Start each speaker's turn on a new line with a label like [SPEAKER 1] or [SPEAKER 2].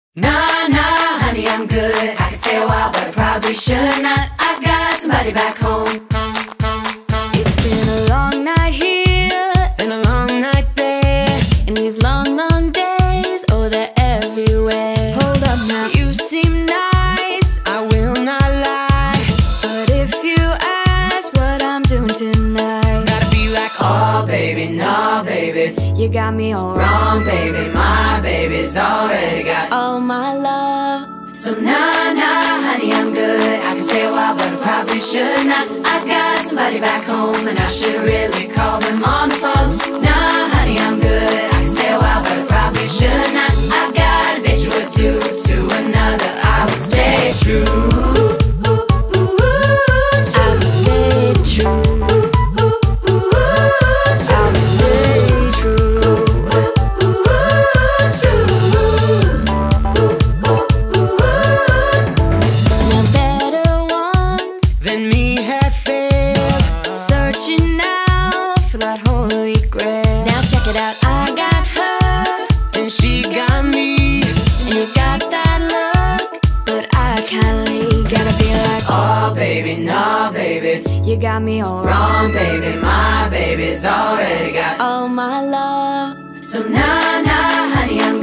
[SPEAKER 1] Nah, nah, honey, I'm good. I could stay a while, but I probably should not. I've got somebody back home.
[SPEAKER 2] It's been a long night here
[SPEAKER 1] Been a long night there.
[SPEAKER 2] and these long, long days, oh, they're everywhere. Hold up now, you seem nice,
[SPEAKER 1] I will not lie.
[SPEAKER 2] but if you ask what I'm doing tonight,
[SPEAKER 1] Gotta be like, oh, baby, no, baby.
[SPEAKER 2] you got me all
[SPEAKER 1] Wrong, baby, my baby's already got
[SPEAKER 2] all my love.
[SPEAKER 1] So nah, nah, honey, I'm good. I can stay a while, but I probably should not. I've got somebody back home, and I should really call them on the phone. Nah, honey, I'm good. I can stay a while, but I probably should not. I've got a bitch who would do to another. I will stay true.
[SPEAKER 2] I will stay true. I will stay true. Now better ones
[SPEAKER 1] Than me have failed.
[SPEAKER 2] searching now for that holy grail. Now check it out, I got her,
[SPEAKER 1] And she got me.
[SPEAKER 2] and you got that look, but I can't leave. Gotta be like,
[SPEAKER 1] Oh, baby, no, baby.
[SPEAKER 2] you got me all wrong.
[SPEAKER 1] Wrong, baby, my baby's already got
[SPEAKER 2] All my love.
[SPEAKER 1] So nah, nah, honey, I'm